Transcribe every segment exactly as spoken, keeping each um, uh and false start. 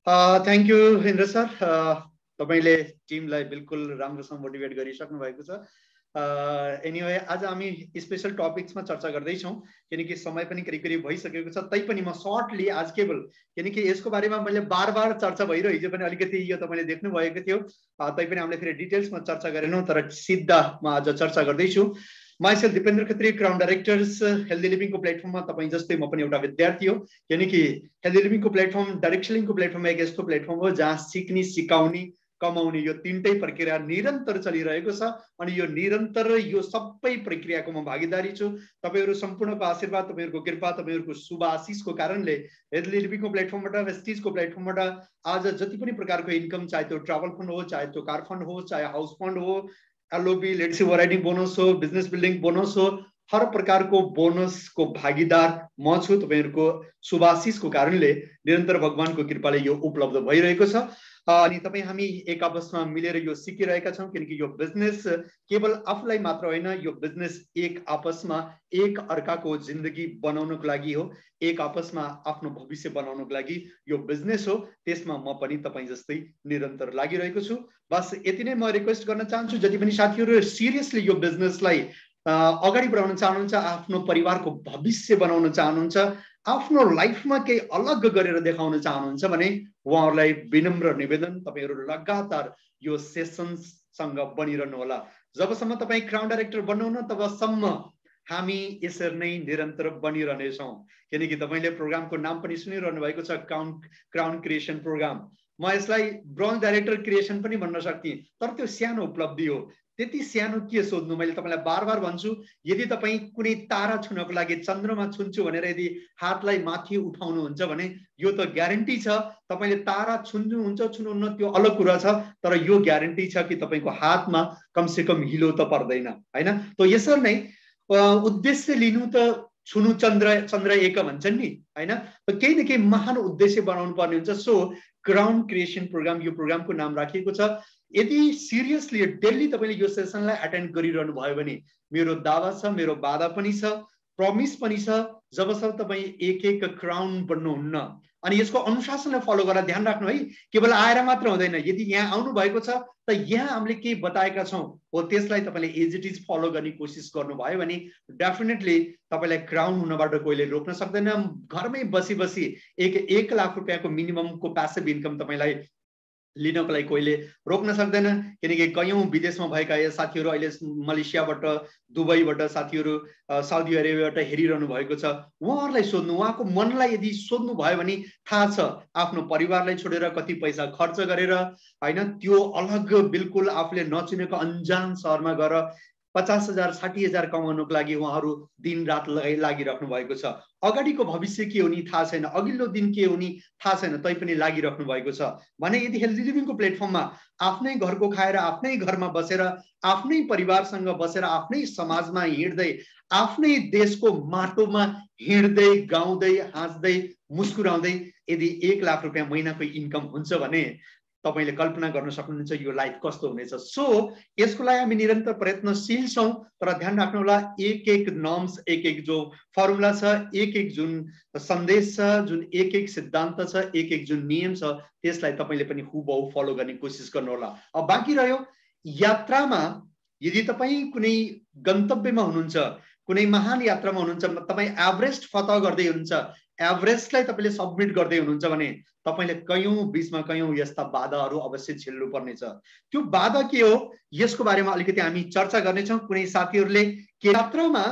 Thank you Indra sir. तपाईँले टिमलाई बिल्कुल राम्रोसँग मोटिभेट गरिसक्नु भएको छ। एनिवे आज हामी स्पेशल टपिक्समा चर्चा गर्दैछौँ किनकि समय पनि करिब करिब भइसकेको छ। तैपनि म सर्टली आज केवल किनकि यसको बारेमा मैले बार बार चर्चा भइरह्यो, हिजो पनि अलिकति यो तपाईँले देख्नु भएको थियो, तैपनि हामीले फेरि डिटेल्समा चर्चा गरेनौँ, तर सिधा म आज चर्चा गर्दैछु। Myself Dipendra Khatri, crown directors, healthy लिभिङको प्लेटफर्ममा तपाईँ जस्तै म पनि एउटा विद्यार्थी हो। किनकि हेल्दी लिभिङको प्लेटफर्म, डाइरेक्ट सेलिङको प्लेटफर्म एक यस्तो प्लेटफर्म हो जहाँ सिक्ने, सिकाउने, कमाउने यो तीनटै प्रक्रिया निरन्तर चलिरहेको छ। अनि यो निरन्तर यो सबै प्रक्रियाको म भागीदारी छु। तपाईँहरू सम्पूर्णको आशीर्वाद, तपाईँहरूको कृपा, तपाईँहरूको शुभ आशिषको कारणले हेल्दी लिभिङको प्लेटफर्मबाट, वेस्टिजको प्लेटफर्मबाट आज जति पनि प्रकारको इन्कम, चाहे त्यो ट्राभल फन्ड हो, चाहे त्यो कार फन्ड हो, चाहे हाउस फन्ड हो, एलओबी लेट्सी वराइडिङ बोनस हो, बिजनेस बिल्डिङ बोनस हो, हर प्रकारको बोनसको भागीदार म छु। तपाईँहरूको शुभाशिषको कारणले निरन्तर भगवानको कृपाले यो उपलब्ध भइरहेको छ। अनि तपाईँ हामी एक आपसमा मिलेर यो सिकिरहेका छौँ किनकि यो बिजनेस केवल आफूलाई मात्र होइन, यो बिजनेस एक आपसमा एक अर्काको जिन्दगी बनाउनको लागि हो, एक आपसमा आफ्नो भविष्य बनाउनको लागि यो बिजनेस हो। त्यसमा म पनि तपाईँ जस्तै निरन्तर लागिरहेको छु। बस यति नै म रिक्वेस्ट गर्न चाहन्छु, जति पनि साथीहरू सिरियसली यो बिजनेसलाई अगाडि बढाउन चाहनुहुन्छ, आफ्नो परिवारको भविष्य बनाउन चाहनुहुन्छ, आफ्नो लाइफमा केही अलग गरेर देखाउन चाहनुहुन्छ भने उहाँहरूलाई विनम्र निवेदन, तपाईँहरू लगातार यो सेसन्ससँग बनिरहनु होला। जबसम्म तपाईँ क्राउन डाइरेक्टर बन्नुहुन्न तबसम्म हामी यसरी नै निरन्तर बनिरहनेछौँ। किनकि तपाईँले प्रोग्रामको नाम पनि सुनिरहनु भएको छ, क्राउन क्राउन क्रिएसन प्रोग्राम। म यसलाई ब्रोन्ज डाइरेक्टर क्रिएसन पनि भन्न सक्थेँ, तर त्यो सानो उपलब्धि हो। त्यति सानो के सोध्नु, मैले तपाईँलाई बार बार भन्छु, यदि तपाईँ कुनै तारा छुनको लागि चन्द्रमा छुन्छु भनेर यदि हातलाई माथि उठाउनुहुन्छ भने यो त ग्यारेन्टी छ तपाईँले तारा छुन्नुहुन्छ छुनुहुन्न त्यो अलग कुरा छ, तर यो ग्यारेन्टी छ कि तपाईँको हातमा कमसेकम हिलो त पर्दैन, होइन? त यसरी नै उद्देश्य लिनु त छुनु चन्द्र चन्द्र एक भन्छन् नि, होइन? त केही न केही महान उद्देश्य बनाउनु पर्ने हुन्छ। सो क्राउन क्रिएसन प्रोग्राम, यो प्रोग्रामको नाम राखिएको छ। यदि सिरियसली डेली तपाईँले यो सेसनलाई एटेन्ड गरिरहनु भयो भने मेरो दावा छ, मेरो वादा पनि छ, प्रमिस पनि छ, जबसम्म तपाईँ एक एक क्राउन बन्नुहुन्न अनि यसको अनुशासनलाई फलो गरेर ध्यान राख्नु है। केवल आएर मात्र हुँदैन, यदि यहाँ आउनु भएको छ त यहाँ हामीले के बताएका छौँ हो त्यसलाई तपाईँले एज इट इज फलो गर्ने कोसिस गर्नुभयो भने डेफिनेटली तपाईँलाई क्राउन हुनबाट कोहीले रोक्न सक्दैन। घरमै बसी बसी एक एक लाख रुपियाँको मिनिममको प्यासिभ इन्कम तपाईँलाई लिनको लागि कोहीले रोक्न सक्दैन। किनकि कयौँ विदेशमा भएका साथीहरू अहिले मलेसियाबाट, दुबईबाट साथीहरू, साउदी अरेबियाबाट हेरिरहनु भएको छ। उहाँहरूलाई सोध्नु, उहाँको मनलाई यदि सोध्नु भयो भने थाहा छ आफ्नो परिवारलाई छोडेर कति पैसा खर्च गरेर, होइन, त्यो अलग बिल्कुल आफूले नचिनेको अन्जान सहरमा गएर पचास हजार साठी हजार कमाउनुको लागि उहाँहरू दिन रात लगाइ लागिराख्नु भएको छ। अगाडिको भविष्य के हुने थाहा छैन, अघिल्लो दिन के हुने थाहा छैन, तैपनि लागिराख्नु भएको छ भने यदि हेल्दी लिभिङको प्लेटफर्ममा आफ्नै घरको खाएर, आफ्नै घरमा बसेर, आफ्नै परिवारसँग बसेर, आफ्नै समाजमा हिँड्दै, आफ्नै देशको माटोमा हिँड्दै, गाउँदै, हाँस्दै, मुस्कुराउँदै यदि एक लाख रुपियाँ महिनाको इन्कम हुन्छ भने तपाईँले कल्पना गर्न सक्नुहुन्छ यो लाइफ कस्तो हुनेछ। सो यसको लागि हामी निरन्तर प्रयत्नशील छौँ, तर ध्यान राख्नु होला एक एक नर्म्स, एक एक जो फर्मुला छ, एक एक जुन सन्देश छ, जुन एक एक सिद्धान्त छ, एक एक जुन नियम छ, त्यसलाई तपाईँले पनि हुबहु फलो गर्ने कोसिस गर्नु होला। अब बाँकी रह्यो यात्रामा, यदि तपाईँ कुनै गन्तव्यमा हुनुहुन्छ, कुनै महान यात्रामा हुनुहुन्छ, तपाईँ एभरेस्ट फतह गर्दै हुनुहुन्छ, एभरेस्टलाई तपाईँले सबमिट गर्दै हुनुहुन्छ भने तपाईँले कयौँ बिचमा कयौँ यस्ता बाधाहरू अवश्य झेल्नु पर्नेछ। त्यो बाधा के हो यसको बारेमा अलिकति हामी चर्चा गर्नेछौँ। कुनै साथीहरूले के यात्रामा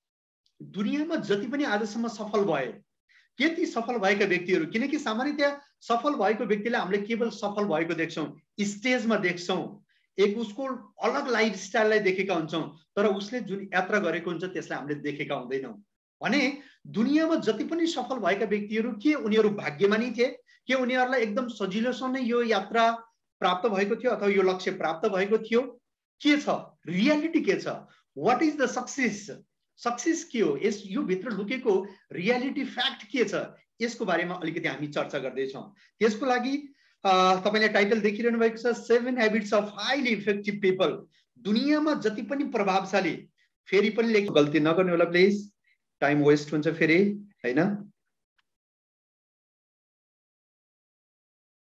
दुनियाँमा जति पनि आजसम्म सफल भए, त्यति सफल भएका व्यक्तिहरू, किनकि सामान्यतया सफल भएको व्यक्तिलाई हामीले केवल सफल भएको देख्छौँ, स्टेजमा देख्छौँ, एक उसको अलग लाइफस्टाइललाई देखेका हुन्छौँ, तर उसले जुन यात्रा गरेको हुन्छ त्यसलाई हामीले देखेका हुँदैनौँ। भने दुनियाँमा जति पनि सफल भएका व्यक्तिहरू के उनीहरू भाग्यमानी थिए, के उनीहरूलाई एकदम सजिलोसँग नै यो यात्रा प्राप्त भएको थियो अथवा यो लक्ष्य प्राप्त भएको थियो? के छ रियालिटी, के छ, what is the success, success के हो, यस यो भित्र लुकेको रियालिटी फ्याक्ट के छ, यसको बारेमा अलिकति हामी चर्चा गर्दैछौँ। त्यसको लागि तपाईँले टाइटल देखिरहनु भएको छ, seven habits of highly effective people. दुनियाँमा जति पनि प्रभावशाली, फेरि पनि लेख, गल्ती नगर्नु होला प्लिज, टाइम वेस्ट हुन्छ फेरि, होइन?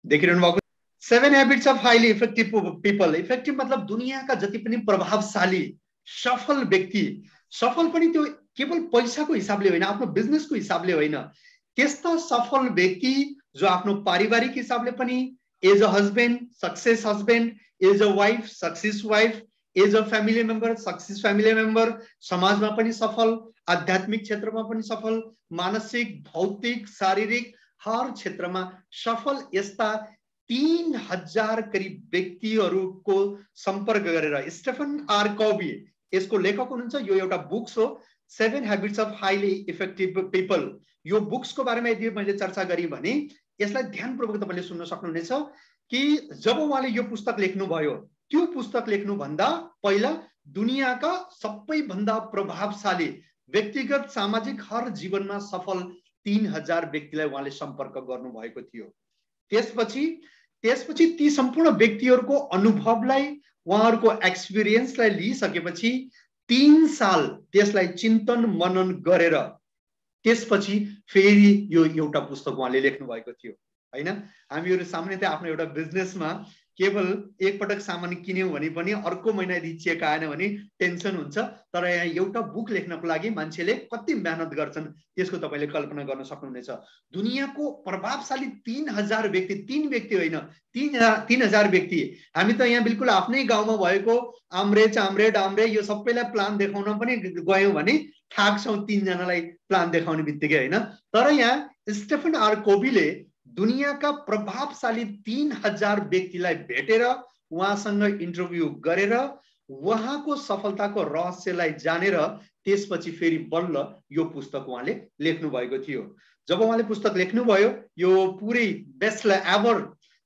देखिरहनु भएको seven habits of highly effective people. Effective मतलब दुनियाँका जति पनि प्रभावशाली सफल व्यक्ति, सफल पनि त्यो केवल पैसाको हिसाबले होइन, आफ्नो बिजनेसको हिसाबले होइन, त्यस्ता सफल व्यक्ति जो आफ्नो पारिवारिक हिसाबले पनि as a husband success husband, as a wife success wife, as a family member success family member, समाजमा पनि सफल, आध्यात्मिक क्षेत्रमा पनि सफल, मानसिक भौतिक शारीरिक हर क्षेत्रमा सफल, यस्ता तीन हजार करिब व्यक्तिहरूको सम्पर्क गरेर स्टेफन आर कभी, यसको लेखक हुनुहुन्छ, यो एउटा बुक्स हो seven habits of highly effective people. यो बुक्सको बारेमा यदि मैले चर्चा गरेँ भने यसलाई ध्यानपूर्वक तपाईँले सुन्न सक्नुहुनेछ कि जब उहाँले यो पुस्तक लेख्नुभयो, त्यो पुस्तक लेख्नुभन्दा पहिला दुनियाँका सबैभन्दा प्रभावशाली व्यक्तिगत सामाजिक हर जीवनमा सफल तीन हजार व्यक्तिलाई उहाँले सम्पर्क गर्नुभएको थियो। त्यसपछि त्यसपछि ती सम्पूर्ण व्यक्तिहरूको अनुभवलाई, उहाँहरूको एक्सपिरियन्सलाई लिइसकेपछि तीन साल त्यसलाई चिन्तन मनन गरेर त्यसपछि फेरि यो एउटा पुस्तक उहाँले लेख्नु भएको थियो हैन। हामीहरु सामान्यतया आफ्नो एउटा बिजनेसमा केवल एक पटक सामान किन्यौं भने पनि अर्को महिना यदि चेक आएन भने टेन्सन हुन्छ, तर यहाँ एउटा बुक लेख्नको लागि मान्छेले कति मेहनत गर्छन् त्यसको तपाईले कल्पना गर्न सक्नुहुनेछ। दुनियाँको प्रभावशाली तीन हजार व्यक्ति, तीन व्यक्ति होइन, तीन तीन हजार व्यक्ति। हामी त यहाँ बिल्कुल आफ्नै गाउँमा भएको आम्रे चाम्रे डाम्रे यो सबैलाई प्लान देखाउन पनि गयौं भने थाक्छौं तीन जनालाई प्लान देखाउने बित्तिकै हैन। तर यहाँ स्टेफन आर कोभीले दुनियाँका प्रभावशाली तीन हजार व्यक्तिलाई भेटेर उहाँसँग इन्टरभ्यू गरेर उहाँको सफलताको रहस्यलाई जानेर त्यसपछि फेरि बल्ल यो पुस्तक उहाँले लेख्नु भएको थियो। जब उहाँले पुस्तक लेख्नुभयो, यो पुरै बेस्ट एभर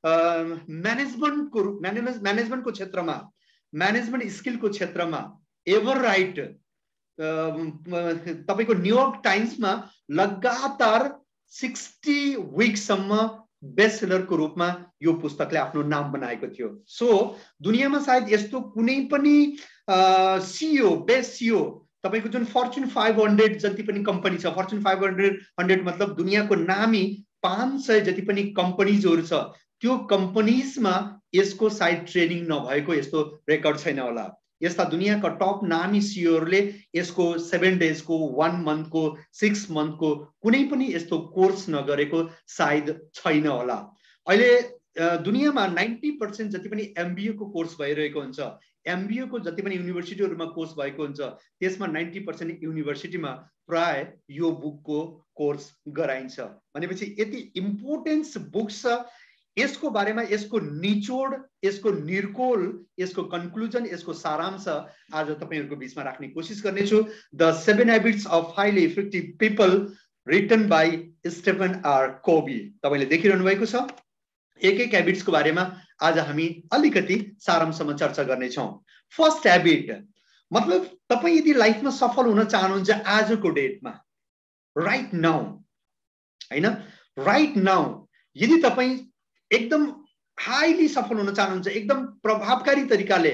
म्यानेजमेन्टको म्यानेजमेन्टको क्षेत्रमा, म्यानेजमेन्ट स्किलको क्षेत्रमा एभर राइट तपाईको न्युयोर्क टाइम्समा लगातार सिक्सटी विकसम्म बेस्ट सेलरको रूपमा यो पुस्तकले आफ्नो नाम बनाएको थियो। सो दुनियाँमा सायद यस्तो कुनै पनि सीईओ, बेस्ट सीईओ, तपाईको जुन फर्च्युन फाइभ हन्ड्रेड जति पनि कम्पनी छ, फर्च्युन फाइभ हन्ड्रेड हन्ड्रेड मतलब दुनियाँको नामी पाँच सय जति पनि कम्पनीजहरु छ, त्यो कम्पनीजमा यसको सायद ट्रेनिङ नभएको यस्तो रेकर्ड छैन होला। यस्ता दुनियाँका टप नामी सीईओहरुले यसको सेभेन डेजको, वान मन्थको, सिक्स मन्थको कुनै पनि यस्तो कोर्स नगरेको सायद छैन होला। अहिले दुनियाँमा नाइन्टी पर्सेंट जति पनि एमबीए को कोर्स भइरहेको हुन्छ, एमबीए को जति पनि युनिभर्सिटीहरुमा कोर्स भएको हुन्छ, त्यसमा नाइन्टी पर्सेंट युनिभर्सिटीमा प्राय यो बुकको कोर्स गराइन्छ। भनेपछि यति इम्पोर्टेन्स बुक्स छ। यसको बारेमा यसको निचोड, यसको निर्कोल, यसको कन्क्लुजन, यसको सारांश आज तपाईहरुको बीचमा राख्ने कोशिश गर्नेछु। The seven habits of highly effective people written by Stephen R Covey. तपाईले देखिरहनु भएको छ। एक एक ह्याबिट्सको बारेमा आज हामी अलिकति सारांशमा चर्चा गर्ने छौं। फर्स्ट ह्याबिट मतलब तपाई यदि लाइफमा सफल हुन चाहनुहुन्छ आजको डेटमा, राइट नाउ हैन, राइट नाउ यदि तपाई एकदम हाईली सफल हुन चाहनुहुन्छ, एकदम प्रभावकारी तरिकाले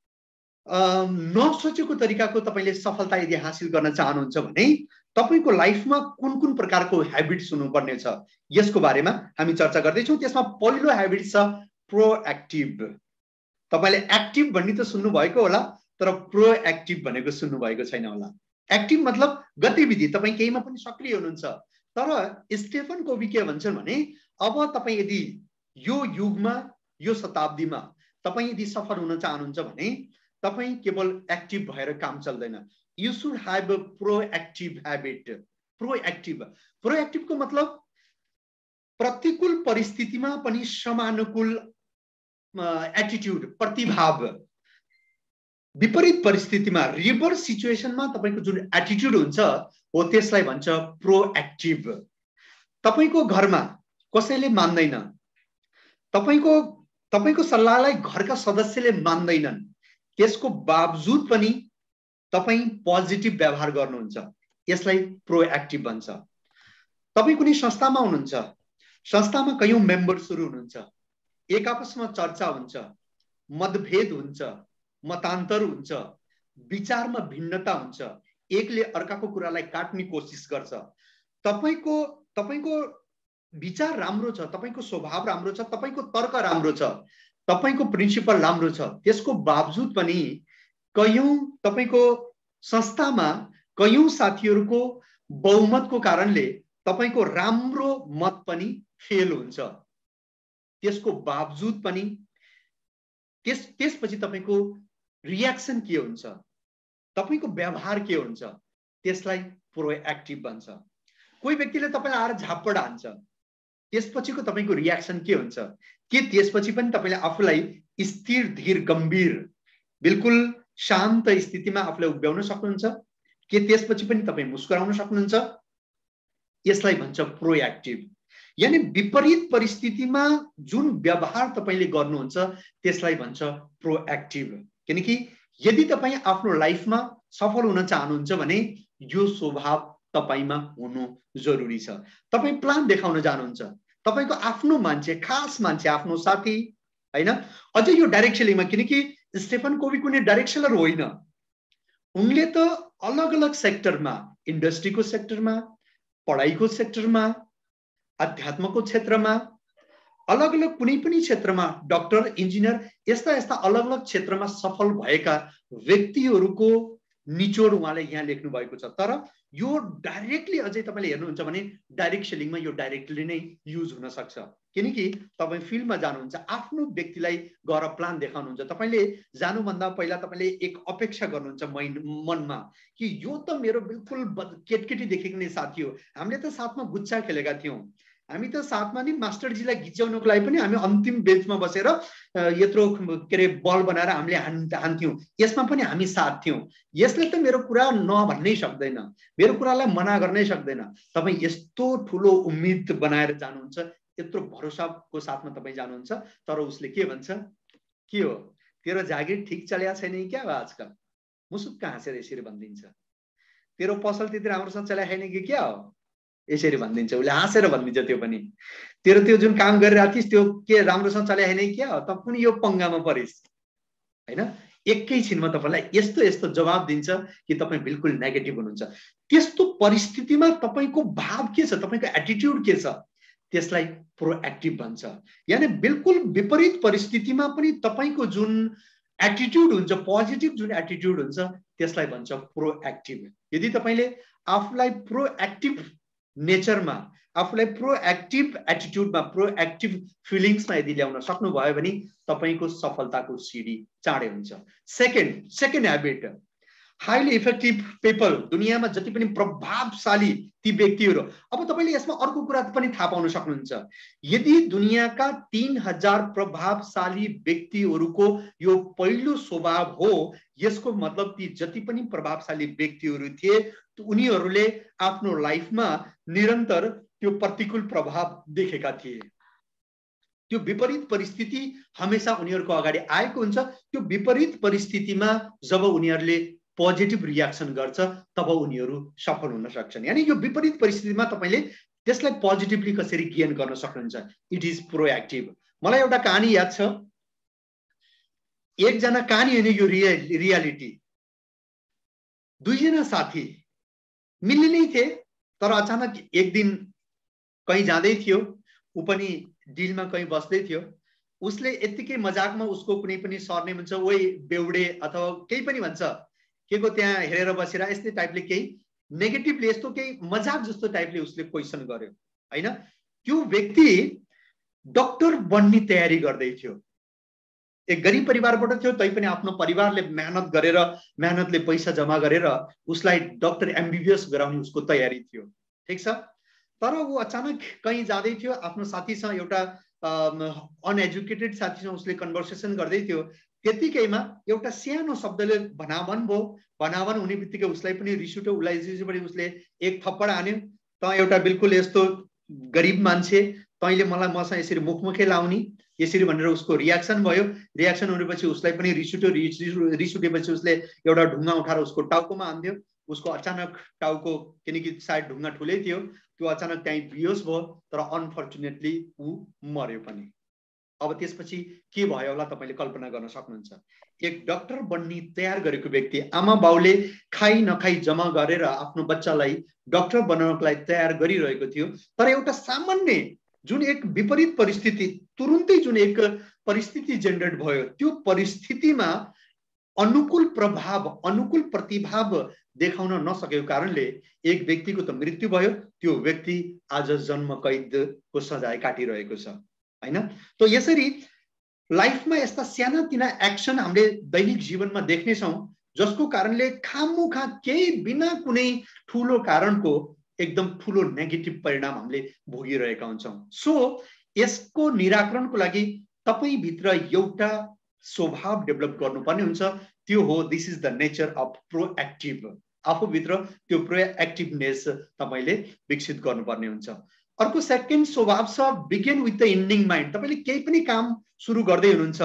नसोचेको तरिकाको तपाईले सफलता यदि हासिल गर्न चाहनुहुन्छ भने तपाईको लाइफमा कुन कुन प्रकारको ह्याबिट्स हुनुपर्ने छ यसको बारेमा हामी चर्चा गर्दै छौं। त्यसमा पहिलो ह्याबिट छ प्रोएक्टिभ। तपाईले एक्टिभ भन्ने त सुन्नु भएको होला, तर प्रोएक्टिभ भनेको सुन्नु भएको छैन होला। एक्टिभ मतलब गतिविधि, तपाई केहीमा पनि सक्रिय हुनुहुन्छ। तर स्टेफन कोभी के भन्छन् भने अब तपाई यदि यो युगमा, यो शताब्दीमा तपाई यदि सफल हुन चाहनुहुन्छ भने तपाई केवल एक्टिभ भएर काम चल्दैन। You should have a proactive habit. Proactive प्रोएक्टिभको मतलब प्रतिकूल परिस्थितिमा पनि समानुकूल एटिट्युड, प्रतिभाव, विपरीत परिस्थितिमा रिभर्स सिचुएसनमा तपाईको जुन एटिट्युड हुन्छ हो त्यसलाई भन्छ प्रोएक्टिभ। तपाईको घरमा कसैले मान्दैन, तपाईको तपाईको सल्लाहलाई घरका सदस्यले मान्दैनन्, त्यसको बावजुद पनि तपाई पोजिटिभ व्यवहार गर्नुहुन्छ, यसलाई प्रोएक्टिभ भन्छ। तपाई कुनै संस्थामा हुनुहुन्छ, संस्थामा कयौं मेम्बर्सहरु हुनुहुन्छ, एक आपसमा चर्चा हुन्छ, मतभेद हुन्छ, मतान्तर हुन्छ, विचारमा भिन्नता हुन्छ, एकले अर्काको कुरालाई काट्ने कोसिस गर्छ। तपाईको तपाईको विचार राम्रो छ, तपाईको स्वभाव राम्रो छ, तपाईको तर्क राम्रो छ, तपाईको प्रिन्सिपल राम्रो छ, त्यसको बावजुद पनि कयौं तपाईको संस्थामा कयौं साथीहरुको बहुमतको कारणले तपाईको राम्रो मत पनि फेल हुन्छ। त्यसको बावजुद पनि त्यस त्यसपछि तपाईको रियाक्सन के हुन्छ, तपाईको व्यवहार के हुन्छ, त्यसलाई प्रोएक्टिभ भन्छ। कोही व्यक्तिले तपाईलाई आएर झापड हान्छ, त्यसपछिको तपाईको रियाक्सन के हुन्छ? के त्यसपछि पनि तपाईले आफूलाई स्थिर धीर गम्भीर बिल्कुल शान्त स्थितिमा आफूलाई उभ्याउन सक्नुहुन्छ? के त्यसपछि पनि तपाई मुस्कुराउन सक्नुहुन्छ? यसलाई भन्छ प्रोएक्टिभ। यानी विपरीत परिस्थितिमा जुन व्यवहार तपाईले गर्नुहुन्छ त्यसलाई भन्छ प्रोएक्टिभ। किनकि यदि तपाई आफ्नो लाइफमा सफल हुन चाहनुहुन्छ भने यो स्वभाव तपाईमा हुनु जरुरी छ। तपाई प्लान देखाउन जानुहुन्छ, तपाईको आफ्नो मान्छे, खास मान्छे, आफ्नो साथी हैन, अझै यो डाइरेक्ट सेलिङमा, किनकि स्टेफन कोभी कुनै डाइरेक्ट सेलर होइन, उनले त अलग अलग सेक्टरमा, इन्डस्ट्रीको सेक्टरमा, पढाइको सेक्टरमा, अध्यात्मको क्षेत्रमा, अलग अलग कुनै पनि क्षेत्रमा, डाक्टर, इन्जिनियर, यस्ता यस्ता अलग अलग क्षेत्रमा सफल भएका व्यक्तिहरूको निचोड उहाँले यहाँ लेख्नु भएको छ। तर यो डाइरेक्टली अझै तपाईले हेर्नुहुन्छ भने डाइरेक्ट सेलिङमा यो डाइरेक्टली नै युज हुन सक्छ। किनकि तपाई फिल्डमा जानुहुन्छ, आफ्नो व्यक्तिलाई गएर प्लान देखाउनुहुन्छ, तपाईले जानुभन्दा पहिला तपाईले एक अपेक्षा गर्नुहुन्छ मनमा कि यो त मेरो बिल्कुल केटकेटीदेखिको नै साथी हो, हामीले त साथमा गुच्छा खेलेका थियौं, हामी त साथमा नि मास्टरजीलाई घिच्याउनको लागि पनि हामी अन्तिम बेन्चमा बसेर यत्रो के रे बल बनाएर हामीले हान्थ्यौं, यसमा पनि हामी साथ थियौं, यसले त मेरो कुरा नभन्नै सक्दैन, मेरो कुरालाई मना गर्नै सक्दैन। तपाई यस्तो ठूलो उम्मीद बनाएर जानुहुन्छ, यत्रो भरोसाको साथमा तपाई जानुहुन्छ, तर उसले के भन्छ? के हो, तेरो जागिर ठीक चलेको छैन क्या हो आजकल? मुसुक्क हाँसेर यसरी भनिदिन्छ। तेरो पसल त्यति राम्रोसँग चलाएको छैन कि क्या हो? यसरी भनिदिन्छ, उसले हाँसेर भनिदिन्छ। त्यो पनि तेरो त्यो जुन काम गरिरहेको थिइस् त्यो के राम्रोसँग चलाएको छैन क्या हो? त पनि यो पंगामा परिस् हैन। एकैछिनमा तपाईलाई यस्तो यस्तो जवाब दिन्छ कि तपाई बिल्कुल नेगेटिभ हुनुहुन्छ। त्यस्तो परिस्थितिमा तपाईको भाव के छ, तपाईको एटिट्युड के छ, त्यसलाई प्रोएक्टिभ भन्छ। यानी बिल्कुल विपरीत परिस्थितिमा पनि तपाईको जुन एटिट्युड हुन्छ, पोजिटिभ जुन एटिट्युड हुन्छ, त्यसलाई भन्छ प्रोएक्टिभ। यदि तपाईले आफूलाई प्रोएक्टिभ नेचरमा, आफूलाई प्रोएक्टिभ एटिट्युडमा, प्रोएक्टिभ फिलिङ्समा यदि ल्याउन सक्नुभयो भने तपाईको सफलताको सिडी चाँडै हुन्छ। Second second habit, highly effective people, दुनियाँमा जति पनि प्रभावशाली ती व्यक्तिहरू। अब तपाईले यसमा अर्को कुरा पनि थाहा पाउन सक्नुहुन्छ, यदि दुनियाँका तीन हजार प्रभावशाली व्यक्तिहरूको यो पहिलो स्वभाव हो, यसको मतलब ती जति पनि प्रभावशाली व्यक्तिहरू थिए उनीहरूले आफ्नो लाइफमा निरन्तर त्यो प्रतिकूल प्रभाव देखेका थिए। त्यो विपरीत परिस्थिति हमेशा उनीहरूको अगाडि आएको हुन्छ। त्यो विपरीत परिस्थितिमा जब उनीहरूले पोजिटिभ रियाक्सन गर्छ तब उनीहरू सफल हुन सक्छन्। यानी यो विपरीत परिस्थितिमा तपाईले त्यसलाई पोजिटिभली कसरी गेन गर्न सक्नुहुन्छ, इट इज प्रोएक्टिभ। मलाई एउटा कहानी याद छ, एकजना कहानी होइन, यो रियालिटी। दुईजना साथी मिल्ने नै थिए, तर अचानक एक दिन कहीं जाँदै थियो, ऊ पनि डिलमा कहीं बस्दै थियो, उसले यतिकै मजाकमा उसको कुनै पनि सरनेम हुन्छ, ओइ बेउडे अथवा केही पनि भन्छ, के को त्यहाँ हेरेर बसेर यस्तै टाइपले केही नेगेटिभली यस्तो केही मजाक जस्तो टाइपले उसले क्वेसन गर्यो हैन। त्यो व्यक्ति डाक्टर बन्ने तयारी गर्दै थियो, एक गरिब परिवारबाट थियो, तैपनि आफ्नो परिवारले मेहनत गरेर मेहनतले पैसा जम्मा गरेर उसलाई डाक्टर एमबीबीएस गराउने उसको तयारी थियो, ठीक छ। तर ऊ अचानक कहीं जाँदै थियो, आफ्नो साथीसँग, एउटा अनएजुकेटेड साथीसँग उसले कन्भर्सेसन गर्दै थियो, त्यतिकैमा एउटा सानो शब्दले भनावन भयो। भनावन हुने बित्तिकै उसलाई पनि रिस उठ्यो, उसलाई रिस उठेपछि उसले एक थप्पड हान्यो, त एउटा बिल्कुल यस्तो गरिब मान्छे, तैँले मलाई मसँग यसरी मुखमुखै लाउने, यसरी भनेर उसको रियाक्सन भयो। रियाक्सन हुनेपछि उसलाई पनि रिस उठ्यो, रिस उठेपछि उसले एउटा ढुङ्गा उठाएर उसको टाउकोमा हान्दियो। उसको अचानक टाउको, किनकि सायद ढुङ्गा ठुलै थियो, त्यो अचानक त्यहीँ बिहोस भयो, तर अनफर्चुनेटली ऊ मर्यो पनि। अब त्यसपछि के भयो होला तपाईले कल्पना गर्न सक्नुहुन्छ। एक डाक्टर बन्ने तयार गरेको व्यक्ति, आमा बाउले खाइ नखाइ जम्मा गरेर आफ्नो बच्चालाई डाक्टर बनाउनको लागि तयार गरिरहेको थियो, तर एउटा सामान्य जुन एक विपरीत परिस्थिति, तुरुन्तै जुन एक परिस्थिति जेनेरेट भयो, त्यो परिस्थितिमा अनुकूल प्रभाव, अनुकूल प्रतिभाव देखाउन नसकेको कारणले एक व्यक्तिको त मृत्यु भयो, त्यो व्यक्ति आज जन्म कैदको सजाय काटिरहेको छ, हैन? त यसरी लाइफमा यस्ता साना तिना एक्सन हामीले दैनिक जीवनमा देख्ने छौं, जसको कारणले खाममुखा केही बिना कुनै ठूलो कारणको एकदम ठूलो नेगेटिभ परिणाम हामीले भोगिरहेका हुन्छौं। सो यसको निराकरणको लागि तपाई भित्र एउटा स्वभाव डेभलप गर्नुपर्ने हुन्छ, त्यो हो this is the nature of proactive. आफूभित्र त्यो प्रोएक्टिभनेस तपाईले विकसित गर्नुपर्ने हुन्छ। अर्को सेकेन्ड स्वभाव छ begin with the ending mind. तपाईले केही पनि काम सुरु गर्दै हुनुहुन्छ,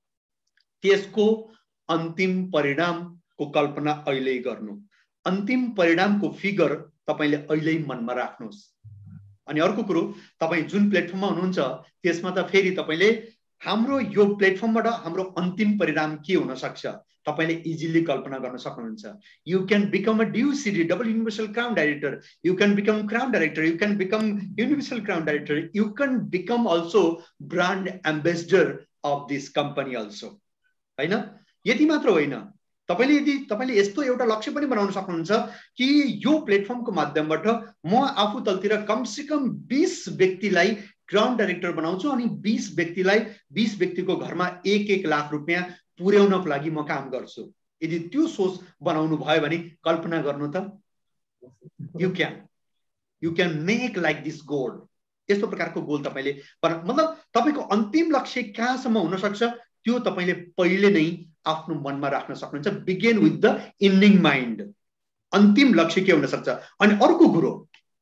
त्यसको अन्तिम परिणामको कल्पना अहिले गर्नु, अन्तिम परिणामको फिगर तपाईले अहिले मनमा राख्नुस्। अनि अर्को कुरो, तपाई जुन प्लेटफर्ममा हुनुहुन्छ त्यसमा त फेरि तपाईले हाम्रो यो प्लेटफर्मबाट हाम्रो अन्तिम परिणाम के हुन सक्छ तपाईले इजिली कल्पना गर्न सक्नुहुन्छ। You can become a DCD double universal crown director, you can become crown director, you can become universal crown director, you can become also brand ambassador of this company also, हैन? यति मात्र होइन, तपाईले यदि तपाईले यस्तो एउटा लक्ष्य पनि बनाउन सक्नुहुन्छ कि यो प्लेटफर्मको माध्यमबाट म आफू तलतिर कम से कम बीस व्यक्तिलाई क्राउन डाइरेक्टर बनाउँछु अनि बीस व्यक्तिलाई बीस व्यक्तिको घरमा एक एक लाख रुपैयाँ पुर्याउनको लागि म काम गर्छु। यदि त्यो सोच बनाउनु भयो भने कल्पना गर्नु त, you can you can make like this goal. यस्तो प्रकारको गोल तपाईले मतलब तपाईको अन्तिम लक्ष्य कहाँसम्म हुन सक्छ त्यो तपाईले पहिले नै आफ्नो मनमा राख्न सक्नुहुन्छ। Begin with the ending mind, अन्तिम लक्ष्य के हुन सक्छ। अनि अर्को कुरो,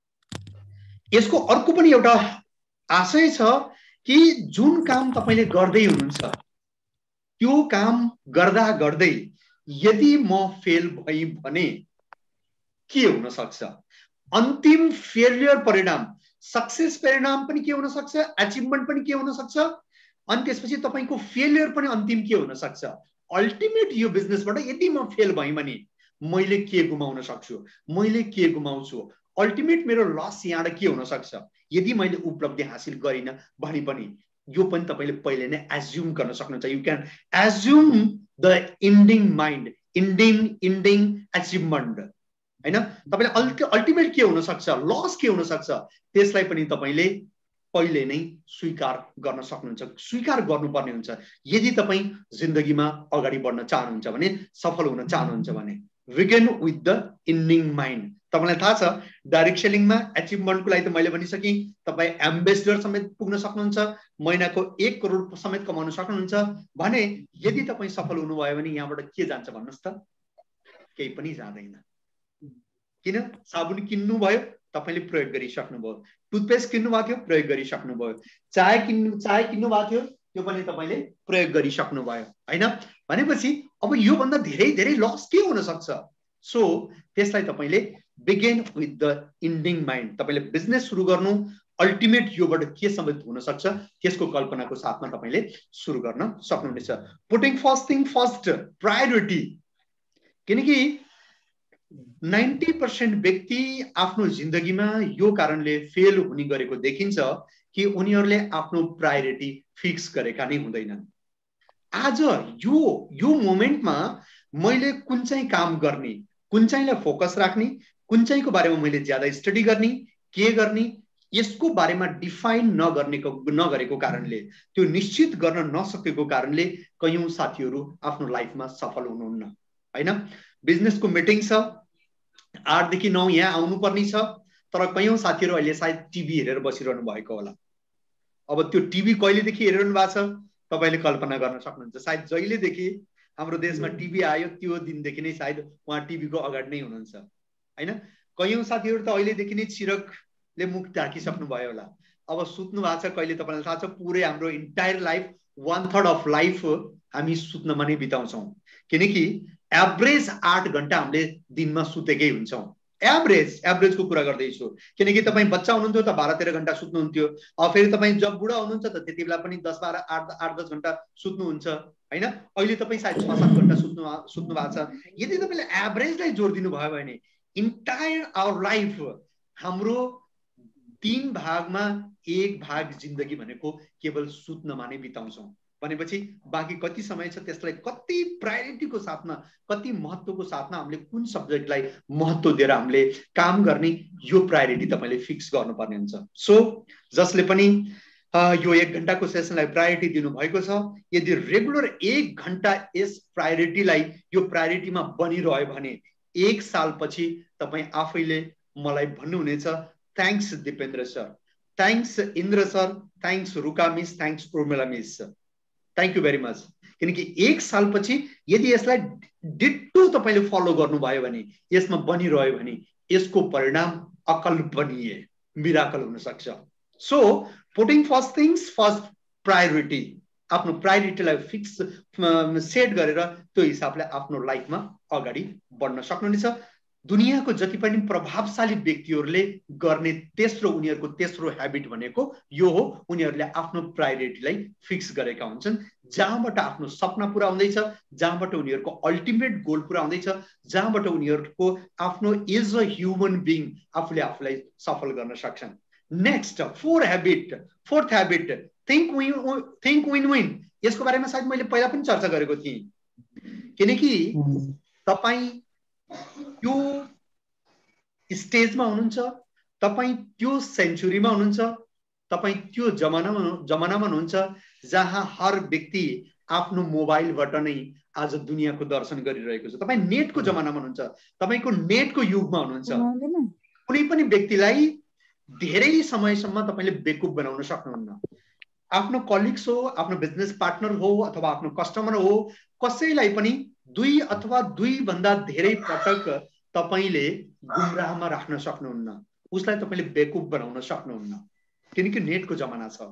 यसको अर्को पनि एउटा आशय छ कि जुन काम तपाईले गर्दै हुनुहुन्छ त्यो काम गर्दा गर्दै यदि म फेल भई भने के हुन सक्छ, अन्तिम फेलियर परिणाम, सक्सेस परिणाम पनि के हुन सक्छ, अचिभमेन्ट पनि के हुन सक्छ, अनि त्यसपछि तपाईको फेलियर पनि अन्तिम के हुन सक्छ। अल्टिमेट यो बिजनेसबाट यदि म फेल भएँ भने मैले के गुमाउन सक्छु, मैले के गुमाउँछु, अल्टिमेट मेरो लस यहाँबाट के हुन सक्छ यदि मैले उपलब्धि हासिल गरिन भने पनि, यो पनि तपाईले पहिले नै एज्युम गर्न सक्नुहुन्छ। You can assume the ending mind, ending ending achievement, हैन? तपाईले अल्टिमेट के हुन सक्छ, लस के हुन सक्छ, त्यसलाई पनि तपाईले पहिले नै स्वीकार गर्न सक्नुहुन्छ, स्वीकार गर्नुपर्ने हुन्छ। यदि तपाई जिन्दगीमा अगाडि बढ्न चाहनुहुन्छ भने, सफल हुन चाहनुहुन्छ भने, begin with the ending mind. तपाईलाई थाहा छ डाइरेक्ट सेलिङमा अचिभमेन्टको लागि त मैले भनिसकेँ, तपाई एम्बेसडर समेत पुग्न सक्नुहुन्छ, महिनाको एक करोड समेत कमाउन सक्नुहुन्छ भने यदि तपाई सफल हुनुभयो भने यहाँबाट के जान्छ भन्नुहोस् त, केही पनि जाँदैन। किन? साबुन किन्नु भयो तपाईले प्रयोग गरिसक्नुभयो, टुथपेस्ट किन्नु भएको थियो प्रयोग गरिसक्नुभयो, चाय किन्नु चाय किन्नु भएको थियो त्यो पनि तपाईले प्रयोग गरिसक्नुभयो, हैन? भनेपछि अब यो भन्दा धेरै धेरै लस के हुन सक्छ। सो त्यसलाई तपाईले begin with the ending mind, तपाईले बिजनेस सुरु गर्नु, अल्टिमेट योबाट के सम्बन्धित हुन सक्छ त्यसको कल्पनाको साथमा तपाईले सुरु गर्न सक्नुहुनेछ। Putting first thing first, priority. किनकि नाइन्टी पर्सेंट व्यक्ति आफ्नो जिन्दगीमा यो कारणले फेल हुने गरेको देखिन्छ कि उनीहरूले आफ्नो प्रायोरिटी फिक्स गरेका नै हुँदैनन्। आज यो यो मोमेन्टमा मैले कुन चाहिँ काम गर्ने, कुन चाहिँलाई फोकस राख्ने, कुन चाहिँको बारेमा मैले ज्यादा स्टडी गर्ने, के गर्ने, यसको बारेमा डिफाइन नगर्नेको नगरेको कारणले, त्यो निश्चित गर्न नसकेको कारणले कयौं साथीहरू आफ्नो लाइफमा सफल हुनुहुन्न, हैन? बिजनेसको मिटिङ छ, आठ देखि नौ यहाँ आउनु पर्ने छ, तर कयौं साथीहरू अहिले सायद टिभी हेरेर बसिरहनु भएको होला। अब त्यो टिभी कहिलेदेखि हेरिरहनु भएको छ तपाईले कल्पना गर्न सक्नुहुन्छ। सायद जहिलेदेखि हाम्रो देशमा टिभी आयो त्यो दिनदेखि नै सायद उहाँ टिभीको अगाडि नै हुनुहुन्छ, हैन? कयौं साथीहरू त अहिलेदेखि नै चिरकले मुख ढाकिसक्नु भयो होला। अब सुत्नु भएको छ कहिले तपाईलाई थाहा छ, पुरै हाम्रो entire life, one third of life हामी सुत्नमा नै बिताउँछौँ, किनकि एभरेज आठ घण्टा हामीले दिनमा सुतेकै हुन्छौँ। एभरेज एभरेजको कुरा गर्दैछु किनकि तपाईँ बच्चा हुनुहुन्थ्यो त बाह्र तेह्र घण्टा सुत्नुहुन्थ्यो अब फेरि तपाईँ जब बुढा हुनुहुन्छ त त्यति बेला पनि दस बाह्र आठ आठ दस घण्टा सुत्नुहुन्छ हैन अहिले तपाईँ सायद छ सात घण्टा सुत्नु सुत्नु भएको छ यदि तपाईँले एभरेजलाई जोड दिनु भयो भने इन्टायर आवर लाइफ हाम्रो तीन भागमा एक भाग जिन्दगी भनेको केवल सुत्नमा नै बिताउँछौँ भनेपछि बाँकी कति समय छ त्यसलाई कति प्रायोरिटीको साथमा कति महत्त्वको साथमा हामीले कुन सब्जेक्टलाई महत्त्व दिएर हामीले काम गर्ने यो प्रायोरिटी तपाईले फिक्स गर्नुपर्ने हुन्छ सो जसले पनि यो एक घण्टाको सेसनलाई प्रायोरिटी दिनु भएको छ यदि रेगुलर एक घण्टा यस प्रायोरिटीलाई यो प्रायोरिटीमा बनिरह्यो भने एक सालपछि तपाईँ आफैले मलाई भन्नुहुनेछ thanks Dipendra sir thanks Indra sir thanks Ruka miss thanks Urmila miss thank you very much किनकि एक सालपछि यदि यसलाई डिट्टो तपाईले फलो गर्नुभयो भने यसमा बनिरह्यो भने यसको परिणाम अकल्पनीय मिराकल हुन सक्छ so putting first things first priority आफ्नो प्रायोरिटीलाई फिक्स सेट गरेर त्यो हिसाबले आफ्नो लाइफमा अगाडि बढ्न सक्नुहुनेछ दुनियाँको जति पनि प्रभावशाली व्यक्तिहरूले गर्ने तेस्रो उनीहरूको तेस्रो ह्याबिट भनेको यो हो उनीहरूले आफ्नो प्रायोरिटीलाई फिक्स गरेका हुन्छन् जहाँबाट आफ्नो सपना पुरा हुँदैछ जहाँबाट उनीहरूको अल्टिमेट गोल पुरा हुँदैछ जहाँबाट उनीहरूको आफ्नो एज अ ह्युमन बिङ आफूले आफूलाई सफल गर्न सक्छन् next four habit fourth habit think win think win win यसको बारेमा सायद मैले पहिला पनि चर्चा गरेको थिएँ किनकि तपाईँ त्यो स्टेजमा हुनुहुन्छ तपाईँ त्यो सेन्चुरीमा हुनुहुन्छ तपाईँ त्यो जमानामा जमानामा हुनुहुन्छ जहाँ हर व्यक्ति आफ्नो मोबाइलबाट नै आज दुनियाँको दर्शन गरिरहेको छ तपाईँ नेटको जमानामा हुनुहुन्छ तपाईँको नेटको युगमा हुनुहुन्छ कुनै पनि व्यक्तिलाई धेरै समयसम्म तपाईँले बेकुफ बनाउन सक्नुहुन्न आफ्नो कलिग्स हो आफ्नो बिजनेस पार्टनर हो अथवा आफ्नो कस्टमर हो कसैलाई पनि दुई अथवा दुई भन्दा धेरै पटक तपाईले गुमराहमा राख्न सक्नुहुन्न उसलाई तपाईले बेकुफ बनाउन सक्नुहुन्न किनकि नेटको जमाना छ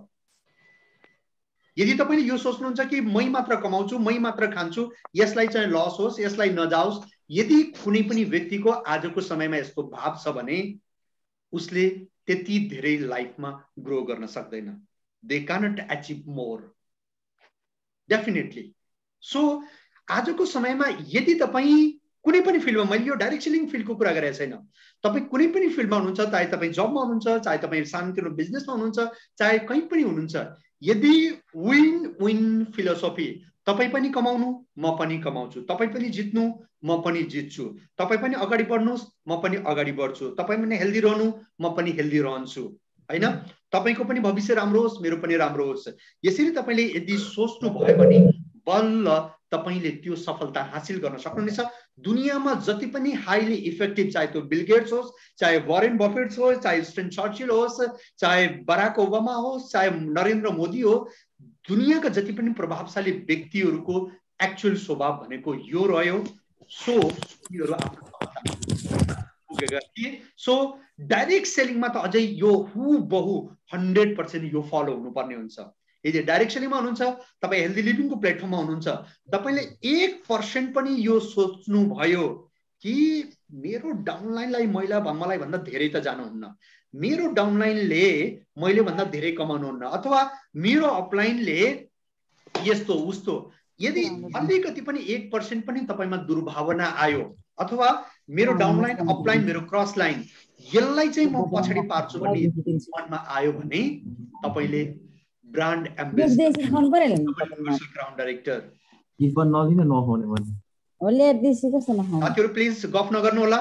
यदि तपाईले यो सोच्नुहुन्छ कि मै मात्र कमाउँछु मै मात्र खान्छु यसलाई चाहिँ लस होस् यसलाई नजाओस् यदि कुनै पनि व्यक्तिको आजको समयमा यस्तो भाव छ भने उसले त्यति धेरै लाइफमा ग्रो गर्न सक्दैन they cannot achieve more definitely so आजको समयमा यदि तपाईँ कुनै पनि फिल्डमा मैले यो डाइरेक्ट सेलिङ फिल्डको कुरा गरेको छैन तपाईँ कुनै पनि फिल्डमा हुनुहुन्छ चाहे तपाईँ जबमा हुनुहुन्छ चाहे तपाईँ सानोतिनो बिजनेसमा हुनुहुन्छ चाहे कहीँ पनि हुनुहुन्छ यदि विन विन फिलोसफी तपाईँ पनि कमाउनु म पनि कमाउँछु तपाईँ पनि जित्नु म पनि जित्छु तपाईँ पनि अगाडि बढ्नुहोस् म पनि अगाडि बढ्छु तपाईँ पनि हेल्दी रहनु म पनि हेल्दी रहन्छु हैन तपाईको पनि भविष्य राम्रो होस् मेरो पनि राम्रो होस् यसरी तपाईले यदि सोच्नु भयो भने बल्ल तपाईले त्यो सफलता हासिल गर्न सक्नुहुनेछ दुनियाँमा जति पनि हाइली इफेक्टिभ चाहे त्यो बिल गेट्स होस् चाहे वरेन बफेट होस् चाहे स्टेन चर्चिल होस् चाहे बराक ओबामा होस् चाहे नरेन्द्र मोदी हो दुनियाँका जति पनि प्रभावशाली व्यक्तिहरूको एक्चुअल स्वभाव भनेको यो रह्यो सो उनीहरू आफ्नो पुगेका थिए सो डाइरेक्ट सेलिङमा त अझै यो हुबहु हन्ड्रेड पर्सेन्ट यो फलो हुनुपर्ने हुन्छ यदि डाइरेक्ट सेलिङमा हुनुहुन्छ तपाईँ हेल्दी लिभिङको प्लेटफर्ममा हुनुहुन्छ तपाईँले एक पर्सेन्ट पनि यो सोच्नु भयो कि मेरो डाउनलाइनलाई मैले मलाई भन्दा धेरै त जानुहुन्न मेरो डाउनलाइनले मैले भन्दा धेरै कमाउनुहुन्न अथवा मेरो अपलाइनले यस्तो उस्तो यदि अलिकति पनि एक पर्सेन्ट पनि तपाईँमा दुर्भावना आयो अथवा मेरो डाउनलाइन अपलाइन मेरो क्रस लाइन यसलाई चाहिँ म पछाडि पार्छु भन्ने मनमा आयो भने तपाईले ब्रान्ड एम्बेसडर क्राउन डाइरेक्टर इफन नदिन नहुने भने ओले दिसी कस्तो नहुने साथीहरु प्लिज गफ नगर्नु होला